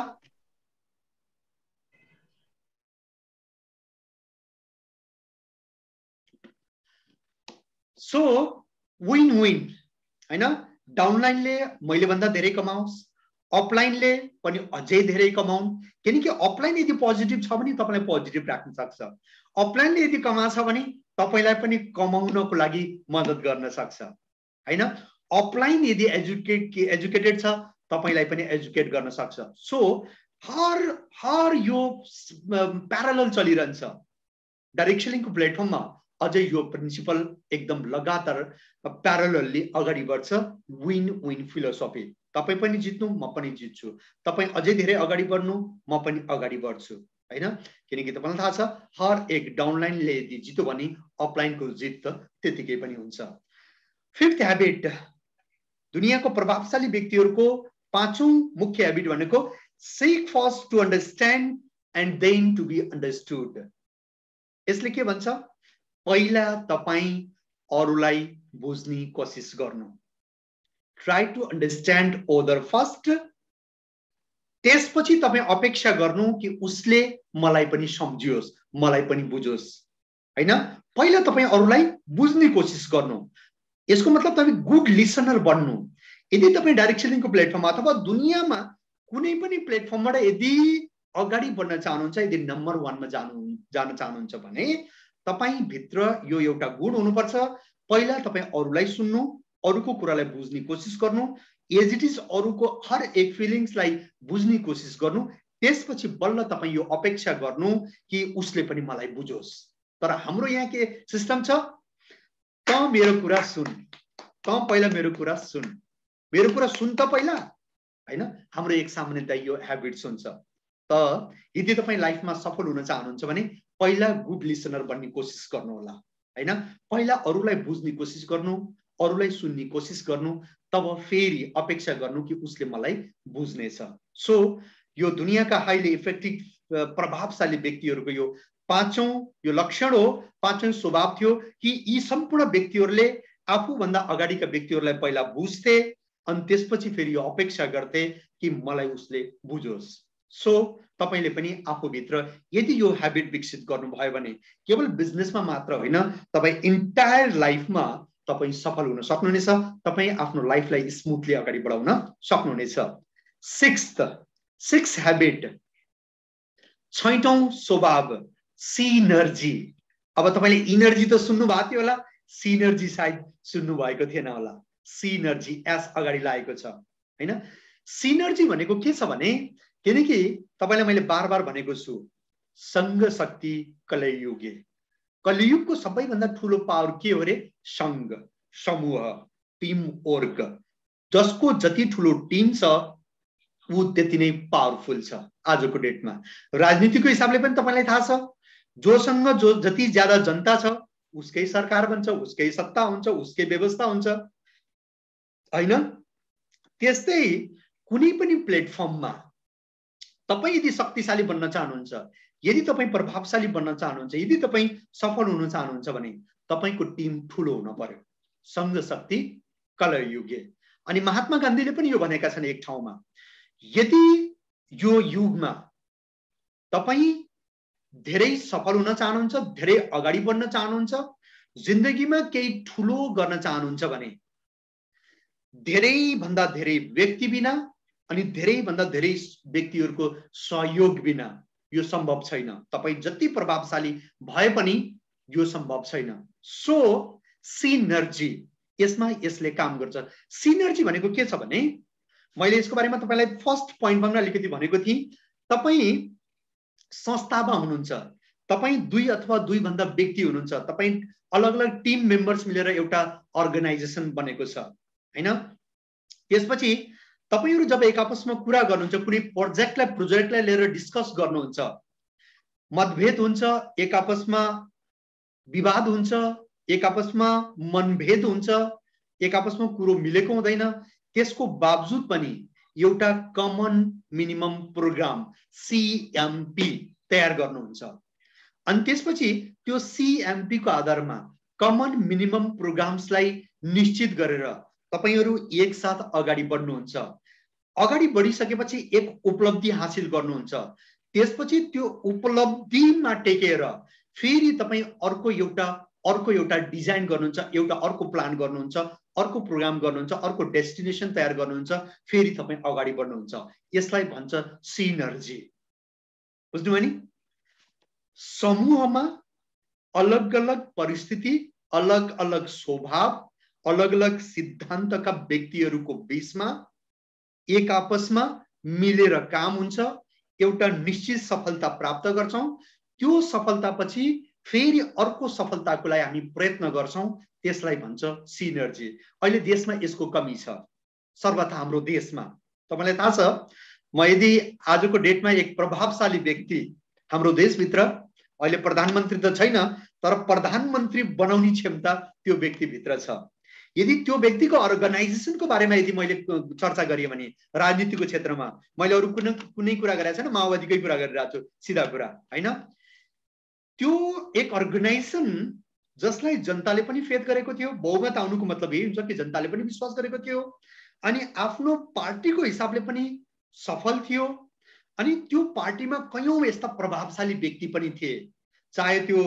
सो विन विन हैन डाउनलाइनले मैले भन्दा धेरै कमाओस् अपलाइनले पनि अझै धेरै कमाउन् किनकि अपलाइन यदि पोजिटिभ छ भने तपाईलाई पोजिटिभ राख्न सक्छ अपलाइनले यदि कमाछ भने तपाईलाई पनि कमाउनको लागि मद्दत गर्न सक्छ हैन अपलाइन यदि एजुकेट एजुकेटेड छ तपाईलाई पनि एजुकेट गर्न सक्छ सो हर हर यो प्यारलल चलिरहन्छ डाइरेक्ट सेलिङको प्लेटफर्ममा अझै यो प्रिन्सिपल एकदम लगातार प्यारलली अगाडि बढ्छ। विन विन फिलोसफी, तपाईँ पनि जित्नु म पनि जित्छु, तपाईँ अझै धेरै अगाडि बढ्नु म पनि अगाडि बढ्छु हैन। किनकि तपाईलाई थाहा छ हर एक डाउनलाइनले यदि जित्यो भने अपलाइनको जित त त्यतिकै पनि हुन्छ। फिफ्थ ह्याबिट, दुनियाँको प्रभावशाली व्यक्तिहरूको पाँचौं मुख्य ह्याबिट भनेको seek first to understand and then to be understood। यसले के भन्छ, पहिला तपाईं अरूलाई बुझ्ने कोसिस गर्नु, try to understand other first, त्यसपछि तपाईं अपेक्षा गर्नु कि उसले मलाई पनि सम्झियोस्, मलाई पनि बुझोस् हैन। पहिला तपाईं अरूलाई बुझ्ने कोसिस गर्नु, यसको मतलब तपाईं गुड लिसनर बन्नु। यदि तपाईं डाइरेक्ट सेलिङको प्लेटफर्ममा अथवा दुनियाँमा कुनै पनि प्लेटफर्मबाट यदि अगाडि बढ्न चाहनुहुन्छ, यदि नम्बर वानमा जानु जान चाहनुहुन्छ भने तपाईं भित्र यो एउटा गुण हुनुपर्छ। पहिला तपाईं अरूलाई सुन्नु, अरूको कुरालाई बुझ्ने कोसिस गर्नु, एज इट इज अरूको हर एक फिलिङ्सलाई बुझ्ने कोसिस गर्नु, त्यसपछि बल्ल तपाईं यो अपेक्षा गर्नु कि उसले पनि मलाई बुझोस्। तर हाम्रो यहाँ के सिस्टम छ, त मेरो कुरा सुन, त पहिला मेरो कुरा सुन, मेरो कुरा सुन त पहिला हैन। हाम्रो एक सामान्यतया यो ह्याबिट्स हुन्छ। त यदि तपाईं लाइफमा सफल हुन चाहनुहुन्छ भने पहिला गुड लिसनर बन्ने कोसिस गर्नु होला हैन। पहिला अरूलाई बुझ्ने कोसिस गर्नु, अरूलाई सुन्ने कोसिस गर्नु, तब फेरि अपेक्षा गर्नु कि उसले मलाई बुझ्नेछ। सो यो दुनियाँका हाइली इफेक्टिभ प्रभावशाली व्यक्तिहरूको यो पाँचौं यो लक्षण हो, पाँचौं स्वभाव थियो कि यी सम्पूर्ण व्यक्तिहरूले आफूभन्दा अगाडिका व्यक्तिहरूलाई पहिला बुझ्थे अनि त्यसपछि फेरि यो अपेक्षा गर्थे कि मलाई उसले बुझोस्। सो तपाईले पनि आफूभित्र यदि यो ह्याबिट विकसित गर्नुभयो भने केवल बिजनेसमा मात्र होइन, तपाईँ इन्टायर लाइफमा तपाईँ सफल हुन सक्नुहुनेछ, तपाईँ आफ्नो लाइफलाई स्मुथली अगाडि बढाउन सक्नुहुनेछ। सिक्स्थ सिक्स ह्याबिट, छैटौं स्वभाव सिनर्जी। अब तपाईले इनर्जी त सुन्नु भएको थियो होला, सिनर्जी सायद सुन्नु भएको थिएन होला। सिनर्जी एस अगाडि लागेको छ हैन। सिनर्जी भनेको के छ भने, किनकि तपाईलाई मैले बार बार भनेको छु, संघ शक्ति कलयुगे, कलियुगको सबैभन्दा ठुलो पावर के हो रे, संघ, समूह, टिम वर्क। जसको जति ठुलो टिम छ ऊ त्यति नै पावरफुल छ। आजको डेटमा राजनीतिको हिसाबले पनि तपाईलाई थाहा छ, जोसँग जो जति ज्यादा जनता छ उसकै सरकार बन्छ, उसकै सत्ता हुन्छ, उसकै व्यवस्था हुन्छ हैन। त्यस्तै कुनै पनि प्लेटफर्ममा तपाईं यदि शक्तिशाली बन्न चाहनुहुन्छ, यदि तपाईं प्रभावशाली बन्न चाहनुहुन्छ, यदि तपाईं सफल हुन चाहनुहुन्छ भने तपाईंको टिम ठुलो हुन पर्यो। संघ शक्ति कलयुगे। अनि महात्मा गान्धीले पनि यो भनेका छन् एक ठाउँमा, यदि यो युगमा तपाईं धेरै सफल हुन चाहनुहुन्छ, धेरै अगाडि बढ्न चाहनुहुन्छ, जिन्दगीमा केही ठुलो गर्न चाहनुहुन्छ भने धेरै भन्दा धेरै व्यक्ति बिना अनि धेरै भन्दा धेरै व्यक्तिहरूको सहयोग बिना यो सम्भव छैन। तपाईं जति प्रभावशाली भए पनि यो सम्भव छैन। सो सिनर्जी, यसमा यसले काम गर्छ। सिनर्जी भनेको के छ भने, मैले यसको बारेमा तपाईलाई फर्स्ट पोइन्टमा पनि अलिकति भनेको थिएँ, तपाईं संस्थामा हुनुहुन्छ, तपाईं दुई अथवा दुई भन्दा व्यक्ति हुनुहुन्छ, तपाईं अलग अलग टिम मेम्बर्स मिलेर एउटा अर्गनाइजेसन बनेको छ हैन। त्यसपछि तपाईहरु जब एक आपसमा कुरा गर्नुहुन्छ, कुनै प्रोजेक्टलाई प्रोजेक्टलाई लिएर डिस्कस गर्नुहुन्छ, मतभेद हुन्छ, एक आपसमा विवाद हुन्छ, एक आपसमा मनभेद हुन्छ, एक आपसमा कुरो मिलेको हुँदैन, त्यसको बावजुद पनि एउटा कमन मिनिमम प्रोग्राम सीएमपी तयार गर्नुहुन्छ। अनि त्यसपछि त्यो सीएमपी को आधारमा कमन मिनिमम प्रोग्राम्सलाई निश्चित गरेर तपाईहरु एक साथ अगाडि बढ्नुहुन्छ। अगाडि बढिसकेपछि एक उपलब्धि हासिल गर्नुहुन्छ। त्यसपछि त्यो उपलब्धिमा टेकेर फेरि तपाई अर्को एउटा अर्को एउटा डिजाइन गर्नुहुन्छ, एउटा अर्को प्लान गर्नुहुन्छ, अर्को प्रोग्राम गर्नुहुन्छ, अर्को डेस्टिनेसन तयार गर्नुहुन्छ, फेरि तपाई अगाडि बढ्नुहुन्छ। यसलाई भन्छ सिनर्जी। बुझ्नुभयो नि? समूहमा अलग अलग परिस्थिति, अलग अलग स्वभाव, अलग अलग सिद्धान्तका व्यक्तिहरूको बीचमा एक आपसमा मिलेर काम हुन्छ, एउटा निश्चित सफलता प्राप्त गर्छौं। त्यो सफलतापछि फेरि अर्को सफलताको लागि हामी प्रयत्न गर्छौं, त्यसलाई भन्छ सिनर्जी। अहिले देशमा यसको कमी छ, सर्वथा हाम्रो देशमा। तपाईलाई थाहा छ, म यदि आजको डेटमा एक प्रभावशाली व्यक्ति हाम्रो देशभित्र, अहिले प्रधानमन्त्री त छैन तर प्रधानमन्त्री बनाउने क्षमता त्यो व्यक्तिभित्र छ, यदि त्यो व्यक्तिको अर्गनाइजेसनको बारेमा यदि मैले चर्चा गरेँ भने, राजनीतिको क्षेत्रमा मैले अरू कुनै कुनै कुरा गरेको छैन, माओवादीकै कुरा गरिरहेको छु, सिधा कुरा हैन। त्यो एक अर्गनाइजेसन जसलाई जनताले पनि फेद गरेको थियो, बहुमत आउनुको मतलब यही हुन्छ कि जनताले पनि विश्वास गरेको थियो, अनि आफ्नो पार्टीको हिसाबले पनि सफल थियो, अनि त्यो पार्टीमा कयौं यस्ता प्रभावशाली व्यक्ति पनि थिए, चाहे त्यो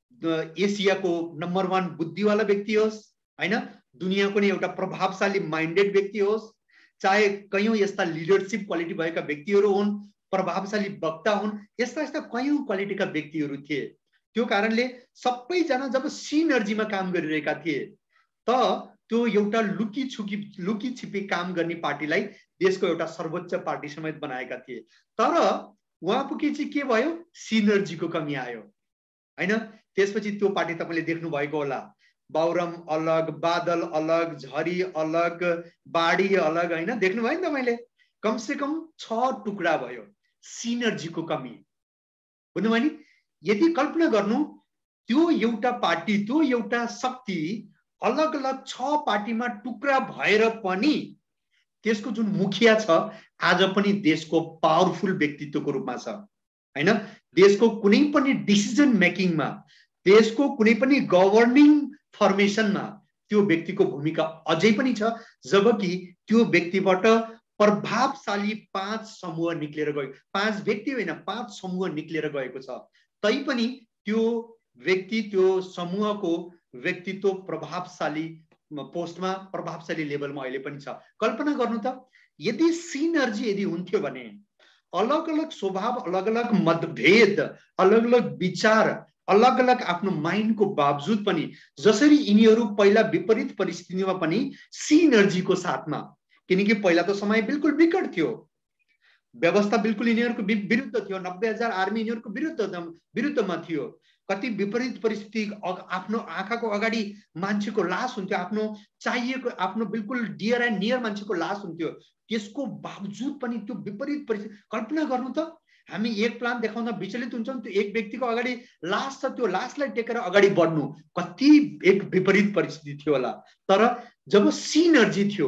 एसियाको नम्बर वान बुद्धिवाला व्यक्ति होस् हैन, दुनियाँको नै एउटा प्रभावशाली माइन्डेड व्यक्ति होस्, चाहे कयौं यस्ता लिडरशिप क्वालिटी भएका व्यक्तिहरू हुन्, प्रभावशाली वक्ता हुन्, यस्ता यस्ता कयौं क्वालिटीका व्यक्तिहरू थिए। त्यो कारणले सबैजना जब सिनर्जीमा काम गरिरहेका थिए त त्यो एउटा लुकी छुकी लुकी छिपी काम गर्ने पार्टीलाई देशको एउटा सर्वोच्च पार्टी समेत बनाएका थिए। तर उहाँ पुगेपछि के भयो, सिनर्जीको कमी आयो हैन। त्यसपछि त्यो पार्टी तपाईले देख्नु भएको होला, बाउरम अलग, बादल अलग, झरी अलग, बाढी अलग हैन, देख्नु भयो नि तपाईले। कम से कम छ टुक्रा भयो, सिनर्जीको कमी। बुझ्नुभयो नि? यदि कल्पना गर्नु, त्यो एउटा पार्टी, त्यो एउटा शक्ति अलग अलग छ पार्टीमा टुक्रा भएर पनि त्यसको जुन मुखिया छ आज पनि देशको पावरफुल व्यक्तित्वको रूपमा छ हैन। देशको कुनै पनि डिसिजन मेकिङमा, देशको कुनै पनि गभर्निङ फर्मेसनमा त्यो व्यक्तिको भूमिका अझै पनि छ, जबकि त्यो व्यक्तिबाट प्रभावशाली पाँच समूह निक्लेर गयो, पाँच व्यक्ति होइन पाँच समूह निक्लेर गएको छ। तैपनि त्यो व्यक्ति, त्यो समूहको व्यक्तित्व प्रभावशाली पोस्टमा, प्रभावशाली लेभलमा अहिले पनि छ। कल्पना गर्नु त, यदि सिनर्जी यदि हुन्थ्यो भने, अलग अलग स्वभाव, अलग अलग मतभेद, अलग अलग विचार, अलग अलग आफ्नो माइन्डको बावजुद पनि जसरी यिनीहरू पहिला विपरीत परिस्थितिमा पनि सिनर्जीको साथमा, किनकि पहिला त समय बिल्कुल विकट थियो, व्यवस्था बिल्कुल यिनीहरूको विरुद्ध थियो, नब्बे हजार आर्मी यिनीहरूको विरुद्ध विरुद्धमा थियो, कति विपरीत परिस्थिति, आफ्नो आँखाको अगाडि मान्छेको लास हुन्थ्यो, आफ्नो चाहिएको, आफ्नो बिल्कुल डियर एन्ड नियर मान्छेको लास हुन्थ्यो, त्यसको बावजुद पनि त्यो विपरीत परिस्थिति। कल्पना गर्नु त, हामी एक प्लान देखाउँदा विचलित हुन्छौँ, त्यो एक व्यक्तिको अगाडि लास छ, त्यो लासलाई टेकेर अगाडि बढ्नु कति एक विपरीत परिस्थिति थियो होला। तर जब सिनर्जी थियो,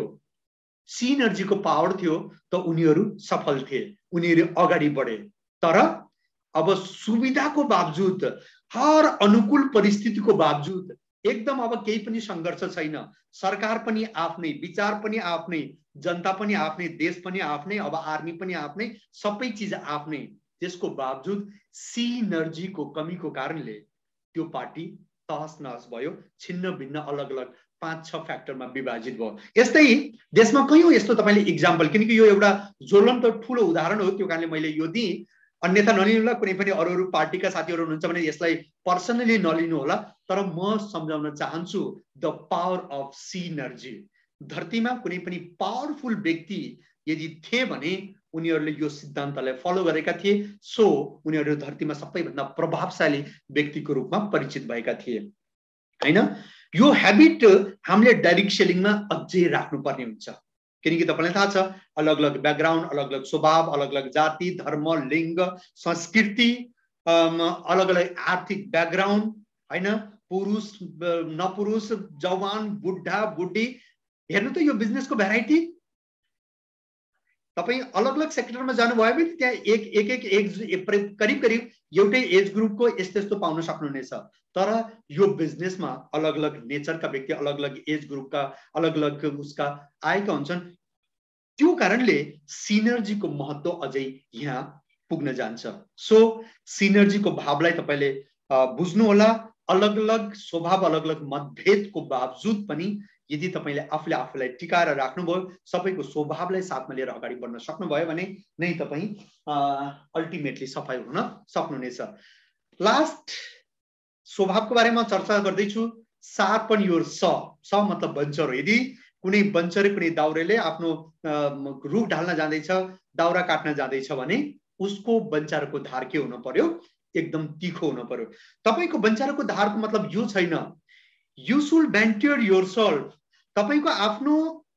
सिनर्जीको पावर थियो त उनीहरू सफल थिए, उनीहरू अगाडि बढे। तर अब सुविधाको बावजुद, हर अनुकूल परिस्थितिको बावजुद, एकदम अब केही पनि संघर्ष छैन, सरकार पनि आफ्नै, विचार पनि आफ्नै, जनता पनि आफ्नै, देश पनि आफ्नै, अब आर्मी पनि आफ्नै, सबै चिज आफ्नै, त्यसको बावजुद सिनर्जीको कमीको कारणले त्यो पार्टी तहस नहस भयो, छिन्न भिन्न अलग अलग पाँच छ फ्याक्टरमा विभाजित भयो। यस्तै देशमा कयौं यस्तो तपाईले इक्जाम्पल, किनकि यो एउटा ज्वलन्त ठूलो उदाहरण हो, त्यो कारणले मैले यो दिएँ, अन्यथा नलिनु होला। कुनै पनि अरू अरू पार्टीका साथीहरू हुनुहुन्छ भने यसलाई पर्सनली नलिनु होला, तर म सम्झाउन चाहन्छु द पावर अफ सिनर्जी। धरतीमा कुनै पनि पावरफुल व्यक्ति यदि थिए भने उनीहरूले यो सिद्धान्तलाई फलो गरेका थिए, सो उनीहरू धरतीमा सबैभन्दा प्रभावशाली व्यक्तिको रूपमा परिचित भएका थिए हैन। यो ह्याबिट हामीले डाइरेक्ट सेलिङमा अझै राख्नुपर्ने हुन्छ, किनकि तपाईलाई थाहा छ, अलग अलग ब्याकग्राउन्ड, अलग अलग स्वभाव, अलग अलग जाति, धर्म, लिङ्ग, संस्कृति, अलग अलग आर्थिक ब्याकग्राउन्ड हैन, पुरुष नपुरुष, जवान बुढा बुढी, हेर्नु त यो बिजनेसको भेराइटी। तपाई अलग अलग सेक्टरमा जानुभयो भने त्यहाँ एक एक एक एज करिब करिब एउटै एज ग्रुपको यस्तो यस्तो पाउन सक्नुहुनेछ। तर यो बिजनेसमा अलग अलग नेचरका व्यक्ति, अलग अलग एज ग्रुपका, अलग अलग उसका आएका हुन्छन्। त्यो कारणले सिनर्जीको महत्व अझै यहाँ पुग्न जान्छ। सो सिनर्जीको भावलाई तपाईले बुझ्नु होला। अलग अलग स्वभाव, अलग अलग मतभेदको बावजुद पनि यदि तपाईले आफूले आफूलाई टिकाएर राख्नुभयो, सबैको स्वभावलाई साथमा लिएर अगाडि बढ्न सक्नुभयो भने नै तपाई अल्टिमेटली सफल हुन सक्नुहुनेछ। लास्ट स्वभावको बारेमा चर्चा गर्दैछु। शार्पन योर स, स मतलब बन्चर हो। यदि कुनै बन्चरे, कुनै दाउरेले आफ्नो रुख ढाल्न जाँदैछ, दाउरा काट्न जाँदैछ भने उसको बन्चारको धार के हुनु पर्यो, एकदम तीखो हुनु पर्यो। तपाईको वञ्चनाको धारको मतलब यो छैन यु शुड मेन्टेन योरसेल्फ। तपाईको आफ्नो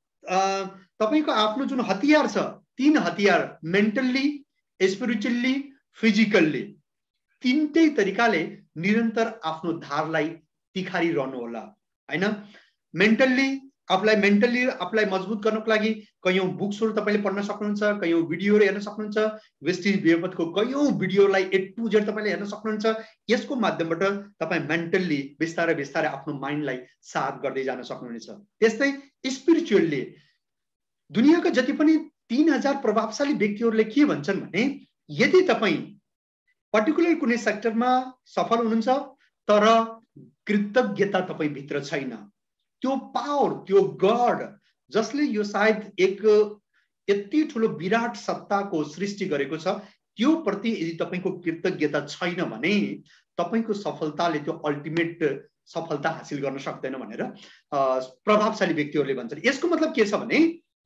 तपाईको आफ्नो जुन हतियार छ तीन हतियार मेन्टल्ली, स्पिरिचुअली, फिजिकल्ली तीनटै तरिकाले निरन्तर आफ्नो धारलाई तिखारी रहनु होला हैन। मेन्टल्ली आफुलाई मेन्टल्ली आफुलाई मजबुत गर्नको लागि कयौं बुक्सहरु तपाईले पढ्न सक्नुहुन्छ, कयौं भिडियोहरु हेर्न सक्नुहुन्छ, वेस्टिज बेपतको कयौं भिडियोलाई ए टु जेड तपाईले हेर्न सक्नुहुन्छ। यसको माध्यमबाट तपाई मेन्टल्ली बिस्तारै बिस्तारै आफ्नो माइन्डलाई साथ गर्दै जान सक्नुहुनेछ। त्यस्तै स्पिरिचुअली दुनियाका जति पनि तीन हजार प्रभावशाली व्यक्तिहरुले के भन्छन् भने यदि तपाई पर्टिकुलर कुनै सेक्टरमा सफल हुनुहुन्छ तर कृतज्ञता तपाई भित्र छैन, त्यो पावर त्यो गॉड जसले यो सायद एक यति ठुलो विराट सत्ताको सृष्टि गरेको छ त्यो प्रति यदि तपाईको कृतज्ञता छैन भने तपाईको सफलताले त्यो अल्टिमेट सफलता हासिल गर्न सक्दैन भनेर प्रभावशाली व्यक्तिहरुले भन्छन्। यसको मतलब के छ भने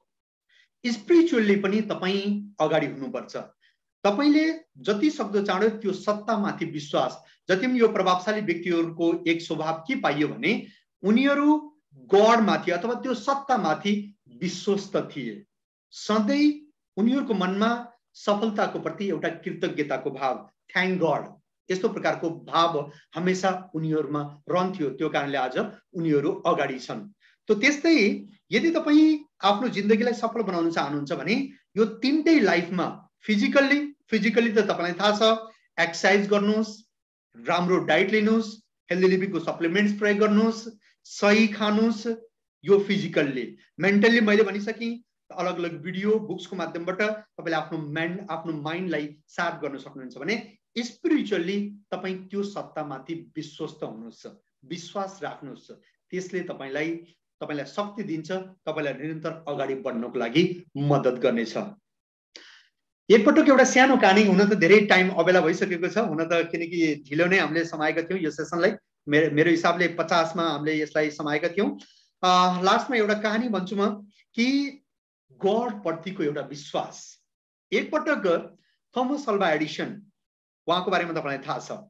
स्पिरिचुअली पनि तपाई अगाडि हुनुपर्छ। तपाईले जति सक्दो चाँडो त्यो सत्तामाथि विश्वास, जति पनि यो प्रभावशाली व्यक्तिहरुको एक स्वभाव के पाइयो भने उनीहरु गॉड माथि अथवा त्यो सत्ता माथि विश्वस्त थिए। सधैं उनीहरुको मनमा सफलताको प्रति एउटा कृतज्ञताको भाव, थ्यांक गॉड, यस्तो प्रकारको भाव हमेशा उनीहरुमा रहन्थ्यो। त्यो कारणले आज उनीहरु अगाडि छन्। तो त्यस्तै यदि तपाई आफ्नो जिन्दगीलाई सफल बनाउन चाहनुहुन्छ भने यो तीनटै लाइफमा फिजिकल्ली फिजिकल्ली त तपाईलाई थाहा छ एक्सरसाइज गर्नुस्, राम्रो डाइट लिनुस्, हेल्दी लिभिङको सप्लिमेन्ट्स प्रयोग गर्नुस्, सही खानुस्, यो फिजिकल्ली। मेन्टल्ली मैले भनिसके अलग अलग भिडियो बुक्सको माध्यमबाट तपाईले आफ्नो माइन्ड आफ्नो माइन्डलाई शार्प गर्न सक्नुहुन्छ भने स्पिरिचुअली तपाई त्यो सत्तामाथि विश्वस्त हुनुहोस्, विश्वास राख्नुहोस्। त्यसले तपाईलाई तपाईलाई शक्ति दिन्छ, तपाईलाई निरन्तर अगाडि बढ्नको लागि मद्दत गर्नेछ। एकपटक एउटा सानो कहानी, हुन त धेरै टाइम अबेला भइसकेको छ, हुन त किनकि ढिलो नै हामीले समाएका थियौं यो सेसनलाई, मेरो मेरो हिसाबले पचास मा हामीले यसलाई समाएका थियौं। लास्टमा एउटा कहानी भन्छु म कि गॉड प्रतिको एउटा विश्वास। एकपटक थोमस अल्वा एडिसन, उहाँको बारेमा तपाईलाई थाहा छ।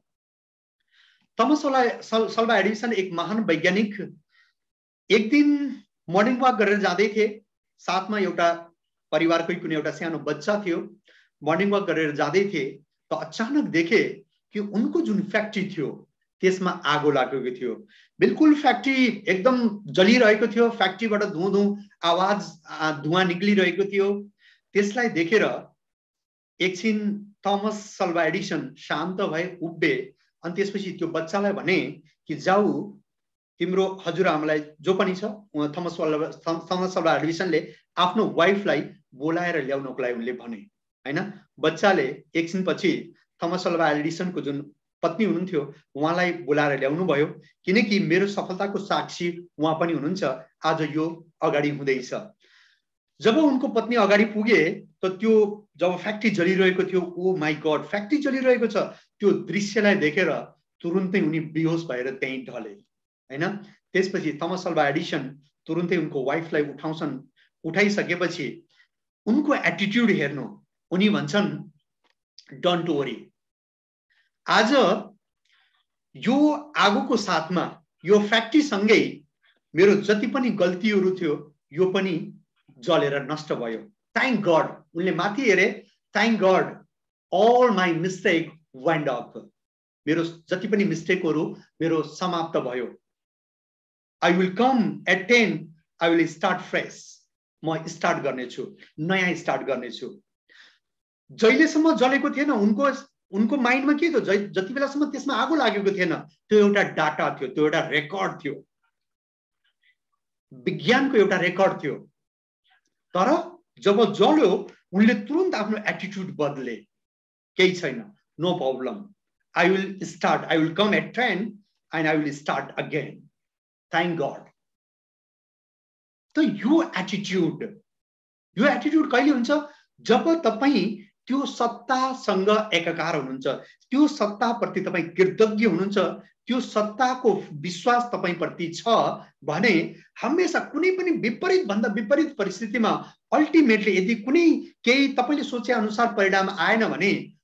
थोमस अल्वा एडिसन एक महान वैज्ञानिक एक दिन मर्निङ वाक गरेर जाँदै थिए, साथमा एउटा परिवारकै कुनै एउटा सानो बच्चा थियो। मर्निङ वाक गरेर जाँदै थिए त अचानक देखे कि उनको जुन फ्याक्ट्री थियो त्यसमा आगो लागेको थियो। बिल्कुल फ्याक्ट्री एकदम जलिरहेको थियो, फ्याक्ट्रीबाट धुँ धुँ आवाज धुवाँ निक्लिरहेको थियो। त्यसलाई देखेर एकछिन थोमस अल्वा एडिसन शान्त भए, उभिए, अनि त्यसपछि त्यो बच्चालाई भने कि जाऊ तिम्रो हजुरआमालाई जो पनि छ, थोमस अल्वा थोमस अल्वा एडिसनले आफ्नो वाइफलाई बोलाएर ल्याउनको लागि उनले भने हैन। बच्चाले एकछिन पछि थोमस अल्वा एडिसनको जुन पत्नी हुनुहुन्थ्यो उहाँलाई बोलाएर ल्याउनु भयो, किनकि मेरो सफलताको साक्षी उहाँ पनि हुनुहुन्छ, आज यो अगाडि हुँदैछ। जब उनको पत्नी अगाडि पुगे त त्यो जब फ्याक्ट्री जलिरहेको थियो, ओ माई गॉड फ्याक्ट्री जलिरहेको छ, त्यो दृश्यलाई देखेर तुरुन्तै उनी बेहोस भएर त्यहीँ ढले हैन। त्यसपछि थोमस अल्वा एडिसन तुरुन्तै उनको वाइफलाई उठाउँछन्। उठाइसकेपछि उनको एटिट्युड हेर्नु, उनी भन्छन् डोन्ट वरी, आज यो आगोको साथमा यो फ्याक्ट्री सँगै मेरो जति पनि गल्तीहरू थियो यो पनि जलेर नष्ट भयो। थ्यांक गॉड, उनले माथि हेरे, thank God all my mistake went up, मेरो जति पनि मिस्टेकहरू मेरो समाप्त भयो। I will come at ten, I will start fresh, म स्टार्ट गर्नेछु, नयाँ स्टार्ट गर्नेछु। जहिलेसम्म जलेको थिएन उनको उनको माइन्डमा के थियो, जति बेलासम्म त्यसमा आगो लागेको थिएन त्यो एउटा डाटा थियो, त्यो एउटा रेकर्ड थियो, विज्ञानको एउटा रेकर्ड थियो। तर जब जल्यो उनले तुरन्त आफ्नो एटिट्युड बदले, केही छैन, no problem, I will start, I will come at ten and I will start again, thank God. त यो एटिट्युड यो एटिट्युड कहिले हुन्छ, जब तपाई त्यो सत्तासँग एकाकार हुनुहुन्छ, त्यो सत्ताप्रति तपाई कृतज्ञ हुनुहुन्छ, त्यो सत्ताको विश्वास तपाई प्रति छ भने हमेशा कुनै पनि विपरीत भन्दा विपरीत परिस्थितिमा अल्टिमेटली यदि कुनै केही तपाईले सोचे अनुसार परिणाम आएन भने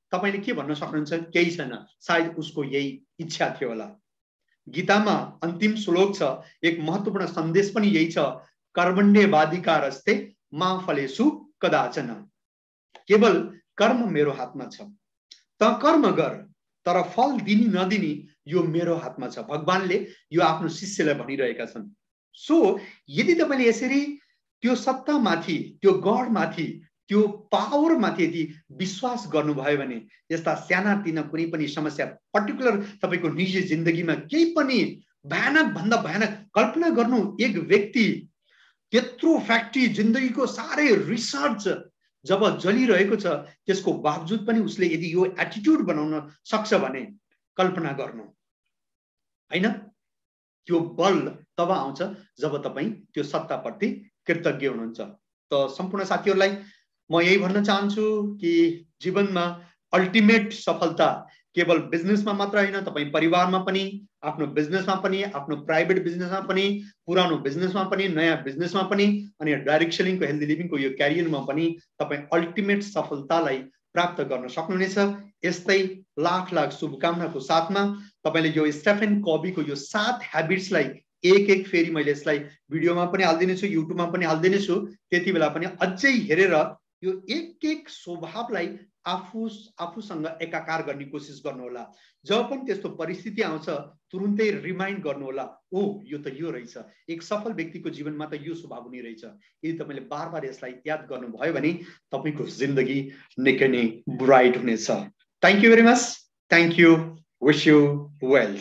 तपाईले के भन्न सक्नुहुन्छ? केही छैन, सायद उसको यही इच्छा थियो होला। गीतामा अन्तिम श्लोक छ, एक महत्त्वपूर्ण सन्देश पनि यही छ, कर्मण्येवाधिकारस्ते मा फलेषु कदाचन। केवल कर्म मेरो हातमा छ, त कर्म गर, तर फल दिनी नदिनी यो मेरो हातमा छ। भगवानले यो आफ्नो शिष्यलाई भनिरहेका छन्। सो यदि तपाईले यसरी त्यो सत्तामाथि, त्यो गडमाथि, त्यो पावरमाथि यदि विश्वास गर्नुभयो भने यस्ता साना तिना कुनै पनि समस्या, पर्टिकुलर तपाईको निजी जिन्दगीमा केही पनि भयानक भन्दा भयानक, कल्पना गर्नु एक व्यक्ति त्यत्रो फ्याक्ट्री, जिन्दगीको सारै रिसर्च जब जलिरहेको छ, त्यसको बावजुद पनि उसले यदि यो एटिट्युड बनाउन सक्छ भने कल्पना गर्नु हैन। त्यो बल तब आउँछ जब तपाईं त्यो सत्ताप्रति कृतज्ञ हुनुहुन्छ। त सम्पूर्ण साथीहरूलाई म यही भन्न चाहन्छु कि जीवनमा अल्टिमेट सफलता केवल बिजनेसमा मात्र हैन, तपाईं परिवारमा पनि, आफ्नो बिजनेसमा पनि, आफ्नो प्राइभेट बिजनेसमा पनि, पुरानो बिजनेसमा पनि, नयाँ बिजनेसमा पनि, अनि डाइरेक्ट सेलिङको, हेल्दी लिभिङको यो क्यारियरमा पनि तपाईं अल्टिमेट सफलतालाई प्राप्त गर्न सक्नुहुनेछ। यस्तै लाख लाख शुभकामनाको साथमा तपाईले यो स्टेफन कबीको यो सात ह्याबिट्सलाई एक एक फेरि मैले यसलाई भिडियोमा पनि हाल्दिनेछु, युट्युबमा पनि हाल्दिनेछु। त्यति बेला पनि अझै हेरेर यो एक एक स्वभावलाई आफू आफूसँग एकाकार गर्ने कोसिस गर्नुहोला। जब पनि त्यस्तो परिस्थिति आउँछ तुरुन्तै रिमाइन्ड गर्नुहोला, ओ यो त यो रहेछ, एक सफल व्यक्तिको जीवनमा त यो स्वभाव हुने रहेछ। यदि तपाईले बार बार यसलाई याद गर्नुभयो भने तपाईको जिन्दगी निकै नै ब्राइट हुनेछ। Thank you very much. Thank you. Wish you wealth.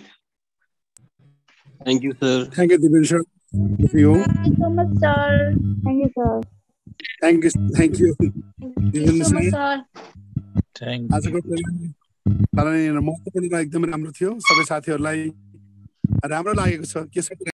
Thank you, sir. Thank you, Dipen sir. Thank you. Thank you so much, sir. Thank you, sir. Thank you. Thank you. Thank you so much, sir. Thank you. आजको महत्त्वपूर्ण एकदमै राम्रो थियो। सबै साथीहरूलाई राम्रो लागेको छ। के